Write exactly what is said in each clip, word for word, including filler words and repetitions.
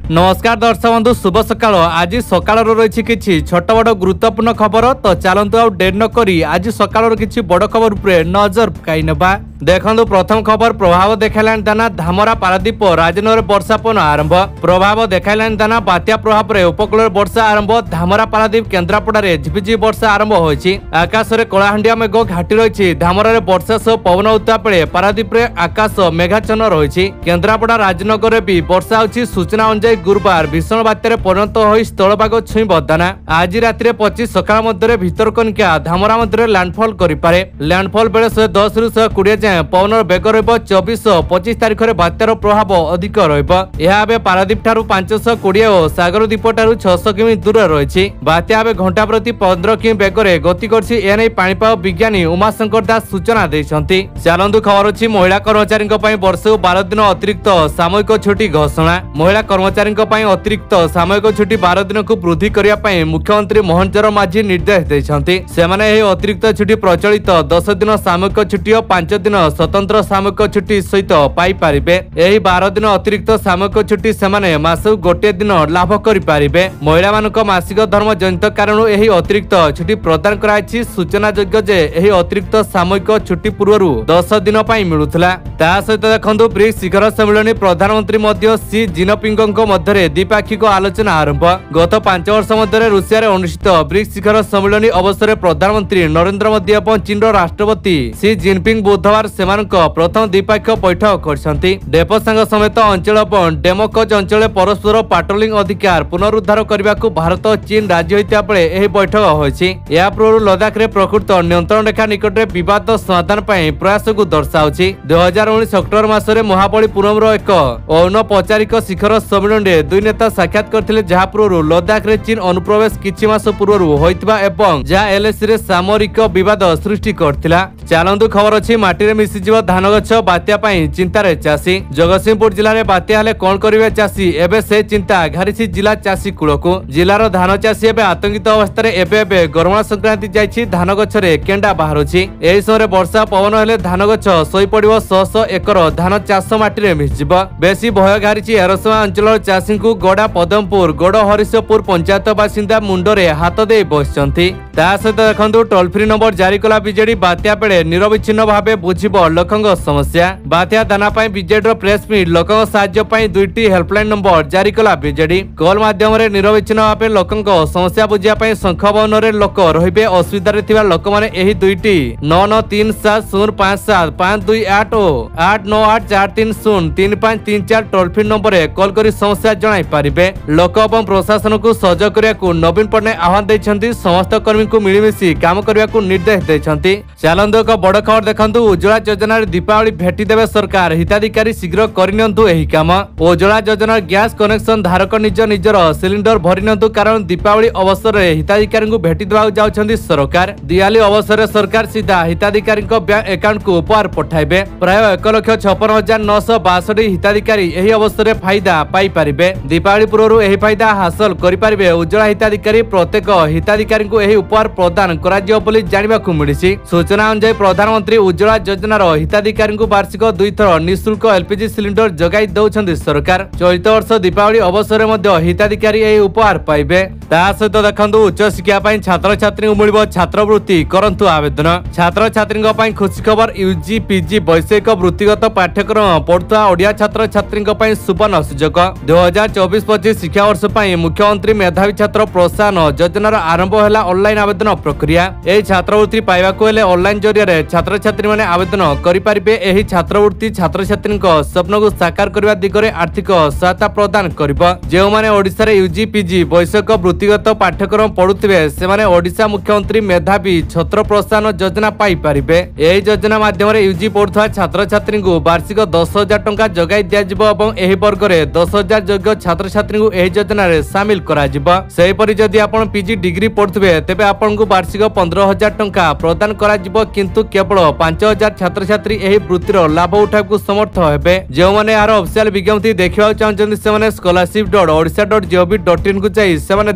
नमस्कार दर्शक बंधु शुभ सकाळ। आज सकाळ रही किसी छोट बड़ गुरुत्वपूर्ण खबर तो चलतु आउ डेर न करी आज सकाळ किसी बड़ खबर उपरे नजर पकाई नेबा। देखंतु प्रथम खबर प्रभाव देखाइलानि दाना धामरा पारादीप राजनगर वर्षा पवन आरंभ। प्रभाव देखाइलानि दाना बात्या प्रभाव रे उपकूल वर्षा आरंभ। धामरा पारादीप केन्द्रापड़ा रे झिपिझिपि वर्षा आरंभ होइछि। आकाश रे कलाहांडिया मेघ घाटी रही। धामरा रे वर्षा सह पवन उठा बेले पारादीप रे आकाश मेघाच्छन्न रही। केन्द्रापड़ा राजनगर रे भी वर्षा होछि। सूचना अनुसार गुरुवार भीषण बात्यारे परिणत होई स्थलभाग छुईब दाना। आज राति पच्चीस सकाळ मध्य भितरकनिका धामरा मध्य लैंडफॉल करिपारे। लैंडफॉल बेले शहे दस रु शहे कोड़े जाए पवन बेग रहिब। चौबीस पच्चीस तारिख में बात्यार प्रभाव अधिक रहिब। यह एबे पारादीप ठारू पांच सौ कोड़े और सागर द्वीप ठारू छह सौ किमी दूर रही। बात्या एबे घंटा प्रति पंद्रह किमी बेगरे गति करछि। एने पाणीपाग विज्ञानी उमाशंकर दास सूचना देइछन्ति। चलंतु खबर अछि महिला कर्मचारी वर्षक बारह दिन अतिरिक्त सामयिक छुट्टी घोषणा। महिला कर्मचारी अतिरिक्त सामयिक छुट्टी बारह दिन को वृद्धि करने मुख्यमंत्री मोहन चरण माझी निर्देश देइछन्ति। सेमाने एही अतिरिक्त छुट्टी प्रचलित दस दिन सामयिक छुट्टी और पांच दिन स्वतंत्र सामयिक छुट्टी सहित पाई पारिबे। एही बारह दिन अतिरिक्त सामयिक छुट्टी सेमाने मासक गोटे दिन लाभ करि पारिबे। महिला मानक मासिक धर्म जनित कारण एही अतिरिक्त छुट्टी प्रदान कराइछि। सूचना योग्य जे एही अतिरिक्त सामयिक छुट्टी पूर्वरु दस दिन पई मिलुथला। ता सहित देखंतु ब्रिक्स शिखर सम्मेलन प्रधानमंत्री मध्य सी जिनपिंग मध्य द्विपाक्षिक आलोचना आरंभ। गत पांच वर्ष मध्य रूसिया रे अनुष्ठित ब्रिक्स शिखर सम्मेलन अवसर प्रधानमंत्री नरेंद्र मोदी और चीन राष्ट्रपति सी जिनपिंग बुधवार सेमानक प्रथम द्विपाक्षिक बैठक करछन्ति। डेपसांग समेत अंचल डेमोकज अंचल परस्पर पाट्रोलिंग अधिकार पुनरुद्धार करने को भारत और चीन राजी होइता बेले एही बैठक होइछि। या पूर्व लद्दाख रे प्रकृत नियंत्रण रेखा निकट रे विवाद समाधान पई प्रयास को दर्शाउछि। दो हज़ार उन्नीस अक्टोबर मासरे महाबलीपुरम रो एक अनौपचारिक शिखर सम्मेलन रे दुई नेता साक्षात करथिले। जहा पूर्व लद्दाख रे चीन अनुप्रवेश किछि मास पूर्व होइतबा एवं जहा एलएसी रे सामरिक विवाद सृष्टि करथिला। चलंतु खबर अछि माटी रे मिसि जीव धान गछ बात्या पई चिंता रे चासी। जगतसिंहपुर जिल्ला रे बात्या हेले कोन करिवे चासी एबे से चिंता घारिछि जिला चासी कुळको। जिल्लार धान चासी एबे आतंकित अवस्था रे एबे एबे गरमा संक्रांति जाइछि। धान गछ रे केंडा बाहरुछि। एही समय वर्षा पवन हेले धान गछ सोई पडिबो। सौ सौ एकर धान चाष माटी रे मिसिजिब। बेसी भय घारिछि एरसमा अंचल चासी को गड़ा पदमपुर गड़ हरिशपुर पंचायत बासिंदा मुंडरे हाथ दे बसिचंती। ता सहित देखंतु टोल फ्री नंबर जारी कला बीजेडी। बात्या बेले निरविच्छिन्न भावे बुझिब लोकंग समस्या। बात्या दाना पई बीजेडी प्रेस मीट लोकंग साहाय्य पई दुईटी हेल्पलाइन नंबर जारी कला बीजेडी। कॉल माध्यम रे निरविच्छिन्न भावे लोकंग समस्या बुझिया पई संख भवन रे लोक रहिबे। असुविधा रे थिबा लोक माने एही दुईटी नौ नौ तीन सात शून्य पाँच सात पाँच दुई आठ ओ आठ नौ आठ चार तीन शून्य तीन पाँच तीन चार टोल फ्री नंबर रे कॉल करी समस्या जणाई पारिबे। लोक और प्रशासन को सहयोग करिया को नवीन पटनायक आह्वान दैछन्ति। समस्त कर्मी को मिलिमिशि काम करिया को निर्देश दैछन्ति। चलंतु एक बड़ खबर देखंतु उज्ज्वला योजना रे दीपावली भेटी देबे सरकार। हिताधिकारी शीघ्र करिनंतु एही काम। उज्ज्वला योजना गैस कनेक्शन धारक निज निजर सिलिंडर भरिनंतु कारण दीपावली अवसर रे हिताधिकारी को भेटी देबा जाउछन्ति सरकार। दिवाली अवसर रे सरकार सीधा हिताधिकारी बैंक अकाउंट को उपहार पठाइबे। प्राय एक लक्ष छप्पन हजार नौ सौ बासठ हिताधिकारी एही अवसर रे फायदा पाई पारिबे। दीपावली पूर्व एही फायदा हासिल करि पारिबे। उज्ज्वला हिताधिकारी प्रत्येक हिताधिकारी को एही उपहार प्रदान करा जियो बोली जानिबा को मिलिछि। सूचना अनुसार प्रधानमंत्री उज्ज्वला योजनार हिताधिकारी को वार्षिक दुई थर निःशुल्क एलपीजी सिलिंडर जगाई दउछन्ति सरकार। चलित वर्ष दीपावली अवसर में हिताधिकारी एही उपहार पाइबे। ता सहित देखंतु उच्च शिक्षा पई छात्र छात्री को मिलिबो छात्रवृत्ति करंतु आवेदन। छात्र छात्री पई खुशी खबर। यूजी पीजी वैषयिक वृत्तिगत पाठ्यक्रम पढ़ुवा ओडिया छात्र छात्री पई सुवर्ण सुजोग। दो हज़ार चौबीस पच्चीस शिक्षा वर्ष पई मुख्यमंत्री मेधावी छात्र प्रोत्साहन योजनार आरंभ हैला ऑनलाइन आवेदन प्रक्रिया। एही छात्रवृत्ति पाइबा को हेले ऑनलाइन जरिया रे छात्र छात्री माने आवेदन करि पारिबे। एही छात्रवृत्ति छात्र छात्री स्वप्न को साकार करबा दिगरे आर्थिक सहायता प्रदान करिबो। जे माने ओडिसा रे यूजी पीजी वैषयिक वृत्तिगत पाठ्यक्रम पढ़ुथिबे से माने ओडिसा मुख्यमंत्री मेधावी छात्र प्रोत्साहन योजना पाई पारिबे। एही योजना माध्यम रे यूजी पढ़ुथवा छात्र छात्री को वार्षिक दस हजार टंका जगाई दिया जिवो एवं एही वर्ग रे दस हजार योग्य छात्र छात्री को एही योजना रे शामिल करा जिवो। सेही परि जदि आपण पीजी डिग्री पढ़ुथिबे तेबे आपण को वार्षिक पंद्रह हजार टंका प्रदान करा जिवो। किंतु केवल पांच हजार छात्र छात्री एही वृत्तिर लाभ उठाइबा समर्थ हेबे। जे माने यार ऑफिशियल विज्ञप्ति देखिबा चाहछन्ति से माने scholarship dot Odisha dot gov dot in को जाई से माने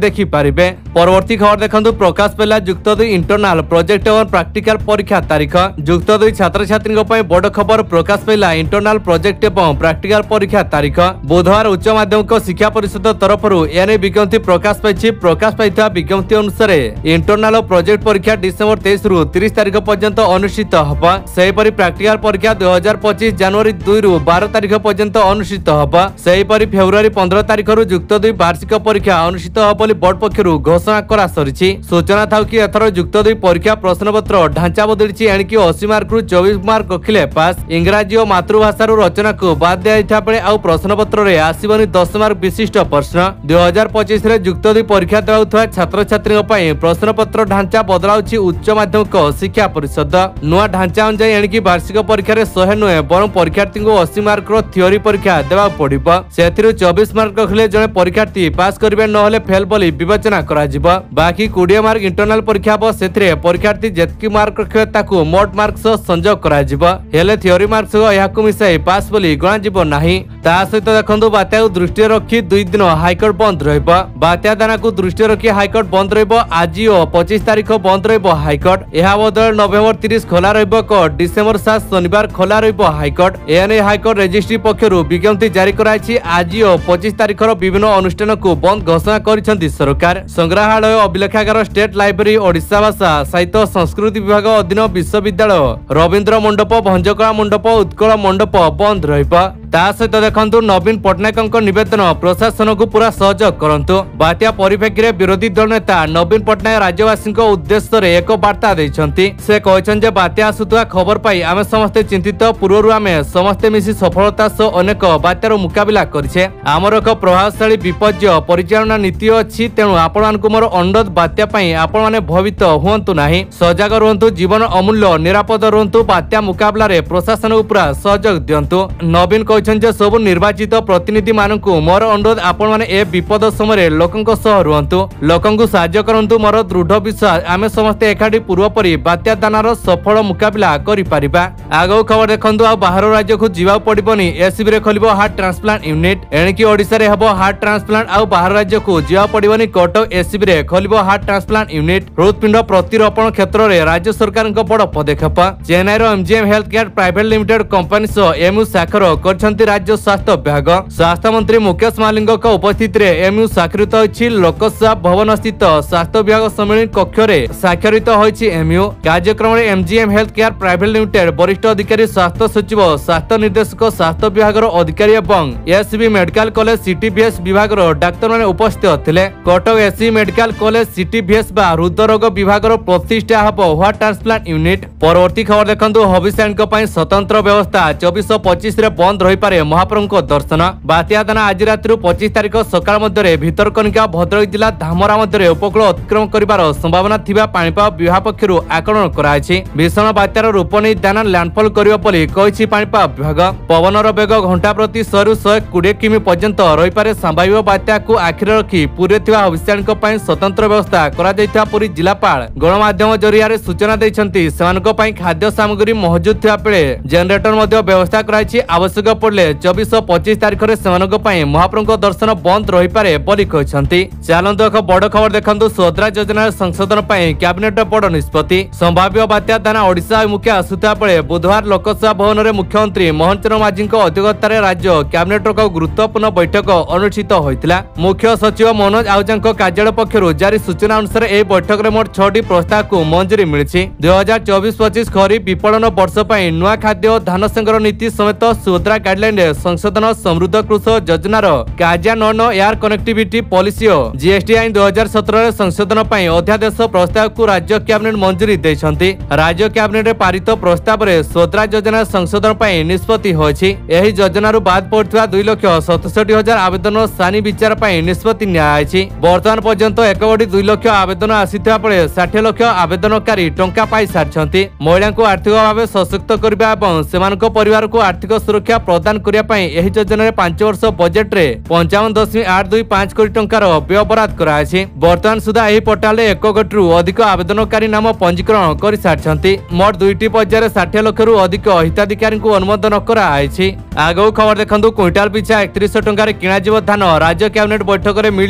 देखि पारिबे। परवर्ती खबर देखंतु प्रकाश पेला युक्त दुई इंटरनाल प्रोजेक्ट और प्रैक्टिकल परीक्षा तारीख। युक्त दुई छात्र छात्री पई बड़ खबर प्रकाश पेला इंटरनाल प्रोजेक्ट और प्रैक्टिकल परीक्षा तारीख। बुधवार उच्च माध्यमिक शिक्षा परिषद तरफ एने विज्ञप्ति प्रकाश पाई। प्रकाश पाई विज्ञप्ति अनुसार इंटरनाल प्रोजेक्ट परीक्षा डिसेम्बर तेईस रु तीस तारीख पर्यंत अनुष्ठित होगा। सेहीपरि प्रैक्टिकल परीक्षा दुई हजार पच्चीस जनवरी दुई रु बारह तारीख पर्यंत अनुष्ठित होगा। सेहीपरि फेब्रुआरी पंद्रह तारीख रु युक्त दुई वार्षिक परीक्षा अनुष्ठित होगा बोली बोर्ड पक्षरु घोषणा करा सरिछि। सूचना था कि एथर युक्त दुई परीक्षा प्रश्नपत्र ढांचा बदलिछि। एणिकी अस्सी मार्क रु चौबीस मार्क रखिले पास। इंग्राजी और मातृभाषा रचना को बाद दिया बेले आउ प्रश्नपत्र रे आसीबनी दस मार्क विशिष्ट प्रश्न। दुई हजार पच्चीस युक्त दुई परीक्षा देउथवा छात्र छात्री प्रश्नपत्र ढांचा बदलाउछि उच्च माध्यमिक शिक्षा परिषद। नुआ ढांचा अनुसार एणिकी वार्षिक परीक्षा रे सौ नुहे बर परीक्षार्थी को अस्सी मार्क रो थ्योरी परीक्षा देवा पड़िबो। सेथिरु चौबीस मार्क रखले जने परीक्षार्थी पास करिवे नहले फेल बोली विवेचना करा जिवो। बाकी बीस मार्क इंटरनल परीक्षा बो सेथिरे परीक्षार्थी जेतकी मार्क रखिवे ताकू मोट मार्क सह संयोग करा जिवो। हेले थ्योरी मार्क सह याकू मिसाई पास बोली गणा जिवो नाही। ता सहित देखंतु बात्या दृष्टि रखी दुई दिन हाईकोर्ट बंद रहिबो। बात्या दाना को दृष्टि रखी हाईकोर्ट बंद रहिबो। आज और पच्चीस तारीख बंद रहिबो हाईकोर्ट। यह बदल नवेम्बर तीस खोला रहिबो कोर्ट। डिसेम्बर सात शनिवार खोला रहिबो हाईकोर्ट। एने हाईकोर्ट रजिस्ट्री पक्षरु विज्ञप्ति जारी कराइछि। आज और पच्चीस तारीख विभिन्न अनुष्ठान को बंद घोषणा करिसेंति सरकार। संग्रहालय अभिलेखागार स्टेट लाइब्रेरी ओडिशा भाषा साहित्य संस्कृति विभाग अधीन विश्वविद्यालय रवींद्र मंडप भंजकला मंडप उत्कल मंडप बंद रहिबो। ता सहित देखंतु नवीन पट्टनायक निवेदन प्रशासन को पूरा सहयोग करंतु। बात्या परिप्रेक्षी रे विरोधी दल नेता नवीन पट्टनायक राज्यवासी उद्देश्य रे एक वार्ता दैछंती। से कहछन जे बात्या आसुतवा खबर पाई आमे समस्ते चिंतित। पूर्वरु आमे समस्ते मिसी सफलता सह अनेक बात्यार मुकाबिला करिछे। आमर एक प्रभावशाली विपର୍ଯ୍य परिचालना नीति अछि। तेणु आपण मानकु मोर अनुरोध बात्या पाई आपण माने भवित हुअंतु नाही। सजग रहंतु। जीवन अमूल्य निरापद रहंतु। बात्या मुकाबला रे प्रशासन को पूरा सहयोग दियंतु। नवीन कहछन सब निर्वाचित प्रतिनिधि मानकु मोर अनुरोध आपण माने ए विपद समय लोकंक सह रुहंतु। लोकंकु साहाय्य करंतु। मोर दृढ़ विश्वास आमे समस्ते एकाठी पूर्व परि बात्या दानार सफल मुकाबला करि परिबा। आगो खबर देखंतु। आ बाहर राज्य को जीवा पड़िबनी। एसीबी रे खलिबो हार्ट ट्रांसप्लांट यूनिट। एणिकी ओडिसा रे हबो हार्ट ट्रांसप्लांट। आ बाहर राज्य को जीवा पड़िबनी। कटक एसीबी रे खलिबो हार्ट ट्रांसप्लांट यूनिट। हृदपिंड प्रतिरोपण क्षेत्र रे राज्य सरकार को बड़ पदक्षेप। चेन्नई रो MGM health care private limited company सह एमयू साखर करछंती राज्य स्वास्थ्य विभाग। स्वास्थ्य मंत्री मुकेश मालिंग उपस्थित रे एमयू स्वाक्षरित होइछि। लोकसेवा भवन स्थित स्वास्थ्य विभाग सम्मेलन कक्ष रे स्वाक्षरित होइछि एमयू। कार्यक्रम रे MGM health care private limited वरिष्ठ अधिकारी स्वास्थ्य सचिव स्वास्थ्य निर्देशक स्वास्थ्य विभाग अधिकारी एवं एसबी मेडिकल कॉलेज सीटीबीएस विभाग डाक्तर माने उपस्थित थिले। Cuttack SB medical college CTVS बा हृदरोग विभाग प्रतिष्ठा हबो हार्ट ट्रांसप्लांट यूनिट। परवर्ती खबर देखंतु। हबिष्याणीक पई स्वतंत्र व्यवस्था चौबीस पच्चीस रे बंद रहि पारे महाप्रभु दर्शन। बात्या दाना आज राति पच्चीस तारीख सकाळ मध्य भितरकनिका भद्रक जिला धामरा मध्य उपकूल अतिक्रमण करिवार संभावना थिबा पाणीपाग विभाग पक्षरु आकलन कराइछि। भीषण बात्यार रूप नै दाना लैंडफॉल करियो बोली कहिछि पाणीपाग विभाग। पवनर बेग घंटा प्रति सौ रु एक सौ बीस किमी पर्यंत रहि पारे। संभाव्य बात्या को आखिर रखी पुरे थिबा हबिष्याणीक पई स्वतंत्र व्यवस्था करा दैथा पुरी जिलापाल गणमाध्यम जरिया रे सूचना दैछंती। सेमानक पई खाद्य सामग्री मौजूद थिबा बेले जनरेटर मध्ये व्यवस्था कराइछि। आवश्यक पड़ले चौबीस पच्चीस तारीख रे सेमानक पई महाप्रभु दर्शन बंद रहि पारे बोली कहिसंती। चालंतु एक बड़ खबर देखंतु। स्वद्रा योजना संशोधन पई कैबिनेट बड़ निष्पत्ति। संभाव्य बात्या दाना ओडिशा मुख्य आसुता बेले बुधवार लोकसभा भवन रे मुख्यमंत्री मोहन चरण माझी अध्यक्षता रे राज्य कैबिनेट एक गुरुत्वपूर्ण बैठक अनुष्ठित होइतिला। मुख्य सचिव मनोज आहुजांक कार्यालय पक्षरु जारी सूचना अनुसार ए बैठक रे मोट छह टी प्रस्ताव को मंजूरी मिलिछि। दुई हजार चौबीस पच्चीस खरीफ विपणन वर्ष पई नुआ खाद्य और धान संग्रह नीति समेत स्वद्रा गाइडलाइन रे संशोधन समृद्ध कृषक योजनार कार्यान्वयन एयर कनेक्टिविटी पॉलिसी और जीएसटी आईन दुई हजार सत्रह रे संशोधन पई अध्यादेश प्रस्ताव को राज्य कैबिनेट मंजूरी दैछंती। राज्य कैबिनेट रे पारित प्रस्ताव रे स्वद्रा योजना संशोधन पई निष्पत्ति होइछि। एही योजना रु बाद पड़थिबा दुई लाख सतसठ हजार आवेदन सानी विचार पई निष्पत्ति न्यायछि। वर्तमान पर्यंत एक कोटी दुई लाख आवेदन आसीथिबा बेले साठ लाख आवेदनकारी टंका पाई सारछंती। महिला को आर्थिक भाव सशक्त करबा एवं सेमानक परिवार को आर्थिक सुरक्षा प्रदान करिया पई एही योजना रे पांच वर्ष बजेट रे पंचावन दशमिक आठ दुई पांच कोटी टंकार व्यय बराद कराइछि। वर्तमान सुधा एही पोर्टाल रे एक कोटी रु अधिक आवेदनकारी नाम पंजीकरण करि सारछंती। मोट दुईटी पर्यायर साठ लाख रु अधिक हिताधिकारी को अनुमोदन करा आइछि। आगो खबर देखंतु। क्विंटाल पिछा एकतीस टंका रे किणा जीव धान राज्य कैबिनेट बैठक रे मिलला अनुमति।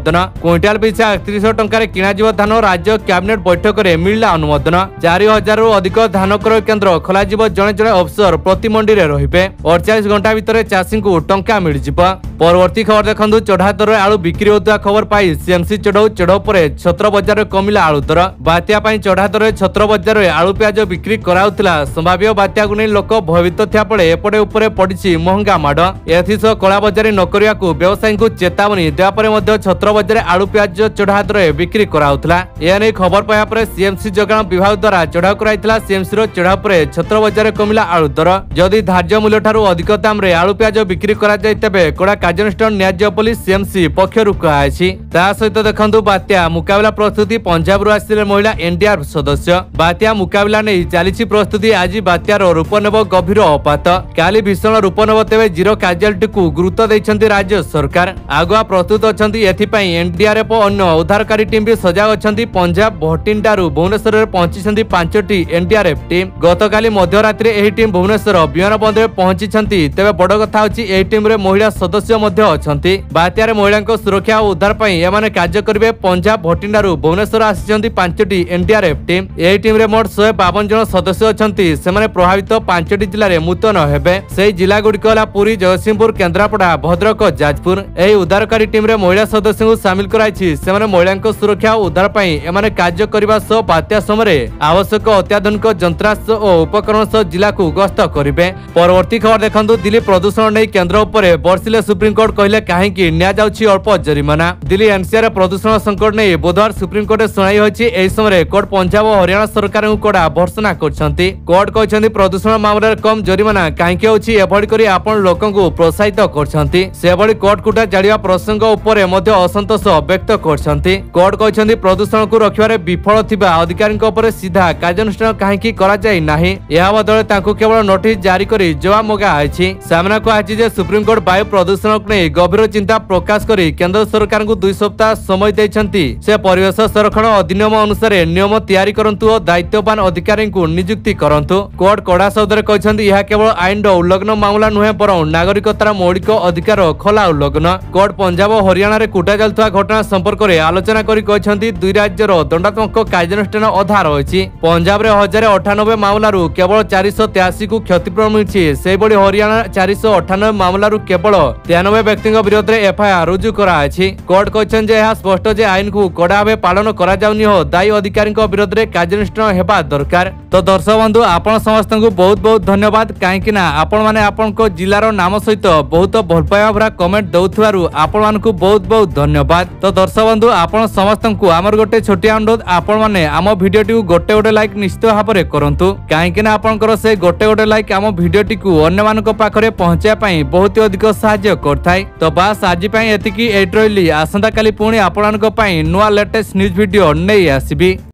अनुमोदन। क्विंटाल पिछा एकतीस टंकार किणाजिब धान राज्य कैबिनेट बैठक में मिलला अनुमोदन। चार हजार अधिक धान क्रय केन्द्र खोलाजिब जड़े जड़े अफसर प्रति मंडी में रहिबे। अड़चाश घंटा भितर चाषी को टंका मिल जिब। परवर्ती खबर देखंतु चढ़ा दर आलू बिक्री होता खबर पाई सीएमसी चढ़ाऊ चढ़ाऊ पर छत्र बजार में कमिला आलू दर। बात्या चढ़ा दर छत्र बजार में आलू प्याज बिक्री कराउथिला। संभाव्य बात्या को नहीं लोक भयभीत थिया पड़े एपटे उपरे पड़ी महंगा माड़। एथिसह कला बजारी न करिया को व्यवसायी को चेतावनी देवा पर मध्य छत्र बजार आलू प्याज चढ़ा दर बिक्री कराउथिला। एने खबर पाया पर सीएमसी जोगाण विभाग द्वारा चढ़ाऊ कराइथिला। सीएमसी रो चढ़ाऊ पर छत्र बजार में कमिला आलू दर। जदि धार्य मूल्य ठारू अधिक दाम रे आलू प्याज बिक्री करा जाय तेबे कड़ा कार्यानुष्ठान नियाजियो बोली सीएमसी पक्षरु कहायछि। ता सहित देखंतु बात्या मुकाबला प्रस्तुति पंजाब रु आसिले महिला एनडीआरएफ सदस्य। बात्या मुकाबला नै चालिछि प्रस्तुति। आज बात्यार रूप नेब गभीर अपात। काली भीषण रूप नेब तेबे जीरो कैजुअलिटी को गुरुत्व दैछन्ति राज्य सरकार। आगुआ प्रस्तुत अछन्ति। एथिपई एनडीआरएफ अन्य उद्धारकारी टीम भी सजाग अछन्ति। पंजाब भटिंडारू भुवनेश्वर रे पहुंचिछन्ति पांचटी एनडीआरएफ टीम। गतकाली मध्यरात्रि एही टीम भुवनेश्वर विमान बंदर पहुंचिछन्ति। तेबे बड़ कथा होछि एही टीम रे महिला सदस्य मध्य अछन्ति। बात्यार महिलांको सुरक्षा और उद्धार पई एमाने कार्य करिवे। पंजाब भटिंडारू भुवनेश्वर आसिछन्ति पांचटी एनडीआरएफ टीम। एही टीम रे मोट एक सौ बावन जन सदस्य अछन्ति। सेमाने प्रभावित पांचटी जिल्ला रे मुतयन हेबे। सेही जिल्ला गुड़िक होला पुरी, जगतसिंहपुर, केन्द्रापड़ा, भद्रक, जाजपुर। एही उद्धारकारी टीम रे महिला सदस्य को शामिल कराइछि। सेमाने महिलांको सुरक्षा और उद्धार पई एमाने कार्य करिबा सह बात्या समय आवश्यक अत्याधुनिक यंत्रास्त्र और उपकरण सह जिला को गस्त करिवे। परवर्ती खबर देखंतु। दिल्ली प्रदूषण नै केंद्र उपरे बर्षिले सुप्रीम कोर्ट कहले काहेकि न्या जाउछि अल्प जरिमाना। दिल्ली एनसीआर प्रदूषण संकट नै बुधवार सुप्रीम कोर्ट सुनाई होछि। एही समय कोर्ट पंजाब और हरियाणा सरकार को कड़ा भर्सना करछन्ति। कोर्ट कहछन्ति प्रदूषण मामला कम जरिमाना काहेकि होछि एभଳି करी आपण लोकन को प्रोत्साहित करछन्ति। सेभଳି कोर्ट कुटा जाडिया प्रसंग उपरे मध्य असंतोष व्यक्त करछन्ति। कोर्ट कहछन्ति प्रदूषण को रखिबारे विफल थिबा अधिकारी उपरे सीधा कार्यानुष्ठान काहेकि करा जाय नाही। एहा बदले तांको केवल नोटिस जारी करी जवाब मगा आछि। सामना को आछि जे सुप्रीम कोर्ट वायु प्रदूषण को नै गभीर चिंता प्रकाश करी केंद्र सरकार को दुई सप्ताह समय दैछन्ति। से परिवेश संरक्षण अधिनियम अनुसार नियम तैयारी करंतु और दायित्ववान अधिकारी को नियुक्ति करंतु। कोर्ट कड़ा शब्द रे कहछन्ति यह केवल आईन उल्लंघन मामला नुहे बरं नागरिकतार मौलिक अधिकार खला उल्लंघन। कोर्ट पंजाब और हरियाणा रे कुटा जालथुआ घटना संपर्क में आलोचना करी कहछन्ति दुई राज्यर दंडात्मक कार्यानुष्ठान अधा रहिछि। पंजाब रे हजार अठानबे मामलारू केवल चार सौ तेयासी को क्षतिपूरण मिलछि। सेबड़ी हरियाणा चार सौ अठानबे मामलारू केवल तिरानबे व्यक्ति विरोध में एफआईआर रुजु कराछि। कोर्ट कहछन जे यह स्पष्ट जे आईन को कड़ा भावे पालन करा जाउनी हो दायी अधिकारी विरोध में कार्यानुष्ठान हेबा दरकार। तो दर्शक बंधु आपण समस्त को बहुत बहुत धन्यवाद। कहीं आपण माने आपण जिलार नाम सहित बहुत भल पाइबा भरा कमेंट दउथवारु आपण मानकु बहुत बहुत धन्यवाद। तो दर्शक बंधु आपण समस्त को आमर गोटे छोटिया अनुरोध आपण माने आम भिडियोटी गोटे गोटे लाइक निश्चित भाव में करंतु। कहीं आपणकर से गोटे गोटे लाइक आम भिडियोटी को अन्य मानक पाखरे पहुंचाया पई बहुत अधिक सहाय्य करथाय। तो बास आज पई एतिकी एट रहिली। आसंता काली पुणी आपण मानक पई नुवा लेटेस्ट न्यूज वीडियो नै आसीबी।